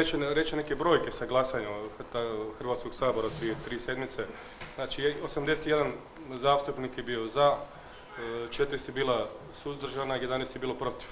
reći neke brojke sa glasanja Hrvatskog sabora prije 3 sedmice. Znači, 81 zastupnik je bio za, 4 je bila suzdržana, 11 je bilo protiv.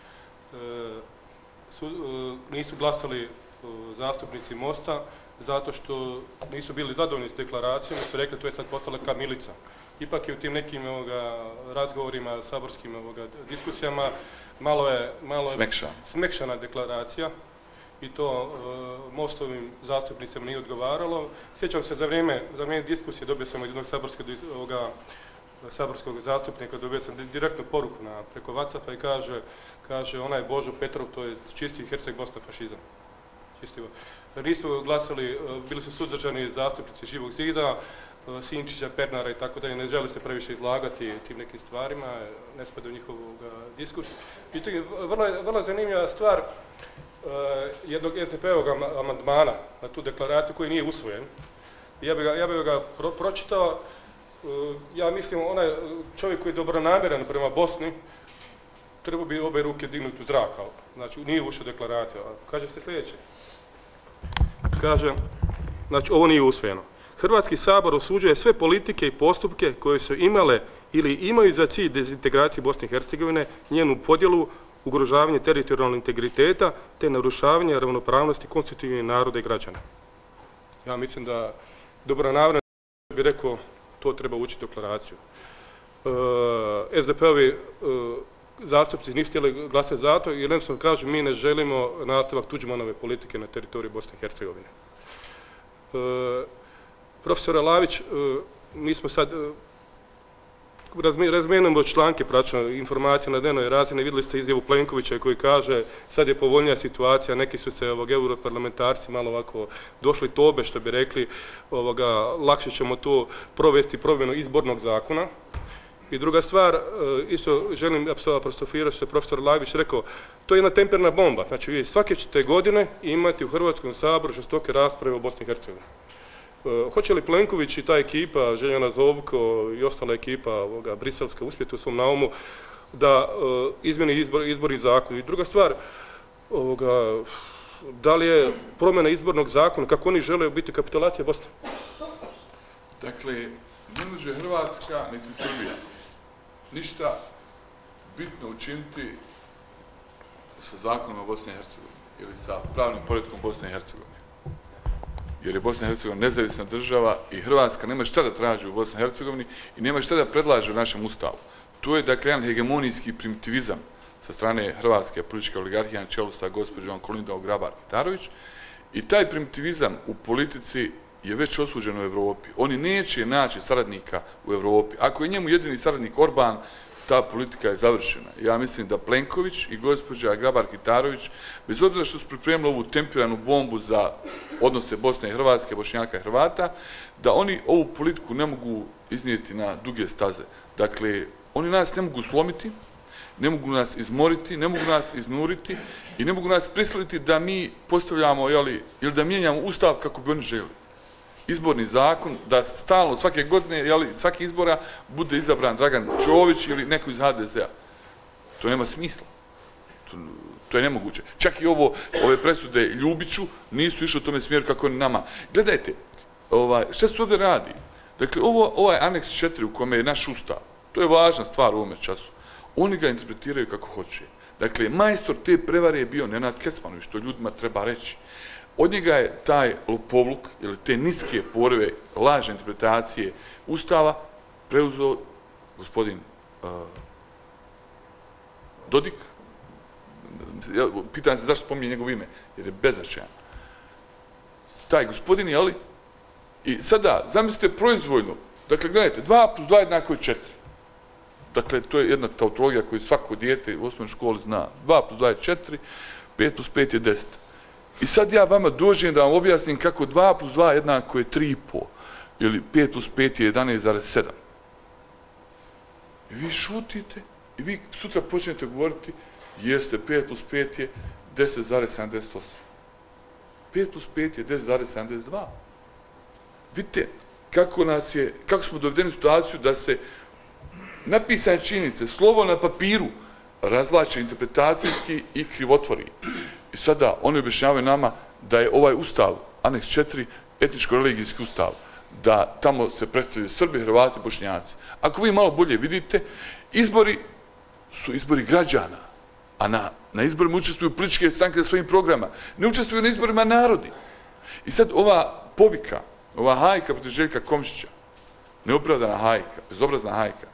Nisu glasali zastupnici Mosta zato što nisu bili zadovoljni s deklaracijom, su rekli to je sad postala kamilica. Ipak je u tim nekim razgovorima, saborskim diskusijama malo je smekšana deklaracija i to Mostovim zastupnicima nije odgovaralo. Sjećam se za vrijeme diskusije dobio sam od jednog saborskog zastupnika, dobio sam direktnu poruku preko WhatsAppa i kaže onaj Božo Petrov, to je čisti Herceg Bosna fašizam. Nisu glasali, bili su suzdržani zastupnici Živog zida, Sinčića, Pernara i tako dalje, ne žele se previše izlagati tim nekim stvarima, ne spada u njihov diskurs. I to je vrlo zanimljiva stvar jednog SDP-ovog amandmana na tu deklaraciju koji nije usvojen. Ja bih ga pročitao. Ja mislim, onaj čovjek koji je dobronamjeran prema Bosni, treba bi obe ruke dignuti u zrak, znači nije ušao deklaracija. Kaže se sljedeće. Kaže, znači ovo nije usvojeno. Hrvatski sabor osuđuje sve politike i postupke koje su imale ili imaju za cilj dezintegraciju Bosne i Hercegovine, njenu podjelu, ugrožavanje teritorijalnog integriteta te narušavanje ravnopravnosti konstitutivnih naroda i građana. Ja mislim da dobronamjeran bi rekao to treba učiti deklaraciju. SDP-ovi zastupnici nisu htjeli glasati za to jer jednostavno kažu mi ne želimo nastavak Tuđmanove politike na teritoriju Bosne i Hercegovine. Profesor Lavić, mi smo sad razmijenimo članke, praćamo informacije na dnevnoj razini, vidjeli ste izjavu Plenkovića koji kaže sad je povoljnija situacija, neki su se europarlamentarci malo ovako došli tobe, što bi rekli, lakše ćemo to provesti promjenu izbornog zakona. I druga stvar, isto želim apostrofirati što je profesor Lavić rekao, to je jedna temperna bomba, znači vi svake ćete godine imati u Hrvatskom saboru žestoke rasprave o Bosni i Hercegovini. Hoće li Plenković i ta ekipa, Željana Zovko i ostala ekipa briselska uspjeti u svom naumu da izmjeni izborni zakon? I druga stvar, da li je promjena izbornog zakona, kako oni žele biti kapitulacija Bosne? Dakle, ne može Hrvatska niti Srbija ništa bitno učiniti sa zakonom o Bosni i Hercegovini ili sa pravnim poretkom Bosne i Hercegovine. Jer je Bosna i Hercegovina nezavisna država i Hrvatska nema šta da traži u Bosni i Hercegovini i nema šta da predlaže u našem ustavu. To je, dakle, jedan hegemonijski primitivizam sa strane hrvatske političke oligarhije na čelu sa gospođom Kolindom Grabar-Kitarović i taj primitivizam u politici je već osuđen u Evropi. Oni neće naći saradnika u Evropi. Ako je njemu jedini saradnik Orban, ta politika je završena. Ja mislim da Plenković i gospođa Grabar-Kitarović, bez obzira što su pripremili ovu tempiranu bombu za odnose Bosne i Hrvatske, Bošnjaka i Hrvata, da oni ovu politiku ne mogu iznijeti na duge staze. Dakle, oni nas ne mogu slomiti, ne mogu nas izmoriti, ne mogu nas iznuriti i ne mogu nas prisiliti da mi postavljamo ili da mijenjamo ustav kako bi oni želi. Izborni zakon, da stalno svake godine, svake izbora bude izabran Dragan Čović ili neko iz HDZ-a. To nema smisla. To je nemoguće. Čak i ove presude Ljubiću nisu išli u tome smjeru kako oni nama. Gledajte, šta se ovdje radi? Dakle, ovaj aneks 4 u kome je naš ustav, to je važna stvar u ovome času. Oni ga interpretiraju kako hoće. Dakle, majstor te prevare je bio Nenad Kecmanović, što ljudima treba reći. Od njega je taj lopovluk, ili te niske porove, lažne interpretacije ustava, preuzeo gospodin Dodik. Pitam se zašto spominje njegov ime, jer je beznačajan. Taj gospodin, jeli? I sada, zamislite proizvoljno, dakle, gledajte, 2 plus 2 jednako je 4. Dakle, to je jedna tautologija koju svako dijete u osnovnoj školi zna. 2 plus 2 je 4, 5 plus 5 je 10. I sad ja vama dođem da vam objasnim kako 2 plus 2 jednako je 3,5 ili 5 plus 5 je 11,7. I vi šutite i vi sutra počnete govoriti jeste 5 plus 5 je 10,78. 5 plus 5 je 10,72. Vidite kako smo dovedeni u situaciju da se napisane činjenice, slovo na papiru razvlače interpretacijski i krivotvori. I sada oni objašnjavaju nama da je ovaj ustav, aneks 4, etničko-religijski ustav, da tamo se predstavljaju Srbi, Hrvati, Bošnjaci. Ako vi malo bolje vidite, izbori su izbori građana, a na izborima učestvuju političke stranke za svojim programa. Ne učestvuju na izborima narodi. I sad ova povika, ova hajka protiv Željka Komšića, neopravdana hajka, bezobrazna hajka,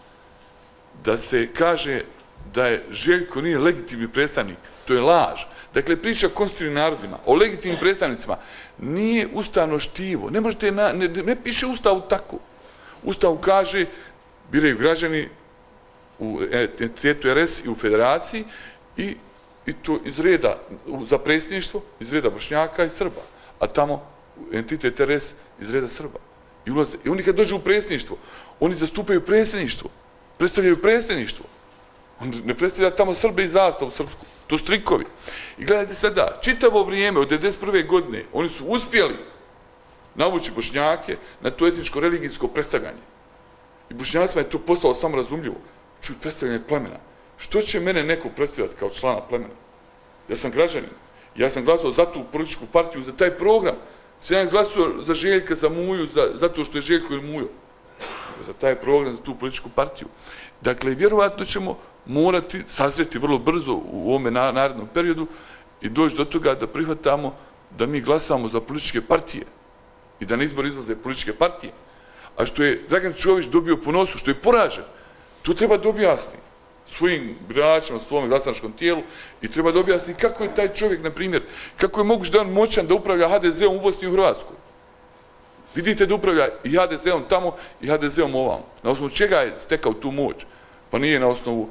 da se kaže da je Željko nije legitimni predstavnik, to je laž. Dakle, priča o konstitutivnim narodima, o legitimnim predstavnicima, nije ustavno štivo. Ne piše Ustavu tako. Ustav kaže, biraju građani u entitetu RS i u federaciji i to iz reda za predsjedništvo, iz reda Bošnjaka i Srba, a tamo entitet RS iz reda Srba. I oni kad dođu u predsjedništvo, oni zastupaju predsjedništvo, predstavljaju predsjedništvo. On ne predstavlja tamo Srbe i zastavu srpsku. To su trikovi. I gledajte sada, čitavo vrijeme od 1991. godine oni su uspjeli navući Bošnjake na to etničko-religijsko predstavljanje. I Bošnjacima je to postalo samo razumljivo. Čuj, predstavljanje plemena. Što će mene neko predstavljati kao člana plemena? Ja sam građanin. Ja sam glasao za tu političku partiju, za taj program. Sam glasao za Željka, za Muju, zato što je Željko ili Mujo. Za taj program, za tu političku partiju. Dakle, vjerovatno ćemo morati sazreti vrlo brzo u ovome narednom periodu i doći do toga da prihvatamo da mi glasamo za političke partije i da na izbor izlaze političke partije. A što je Dragan Čović dobio po nosu, što je poražen, to treba da objasni svojim biračima, svom glasačkom tijelu i treba da objasni kako je taj čovjek, na primjer, kako je moguće da je on moćan da upravlja HDZ-om u Bosni i u Hrvatskoj. Vidite da upravlja i HDZ-om tamo i HDZ-om ovamo. Na osnovu čega je stekao tu moć? Pa nije na osnovu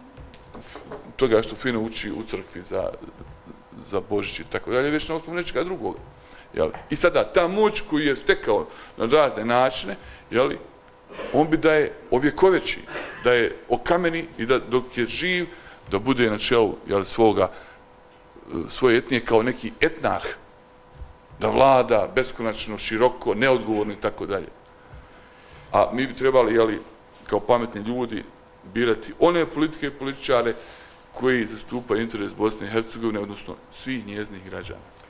toga što fino uči u crkvi za Božić i tako dalje, već na osnovu nečega drugoga. I sada, ta moć koju je stekao na razne načine, on bi da je ovjekoveći, da je okameni i da dok je živ, da bude na čelu svoje etnije kao neki etnarh, da vlada beskonačno, široko, neodgovorno i tako dalje. A mi bi trebali, kao pametni ljudi, birati one politike i političare koji zastupaju interes Bosne i Hercegovine, odnosno svih njezinih građana.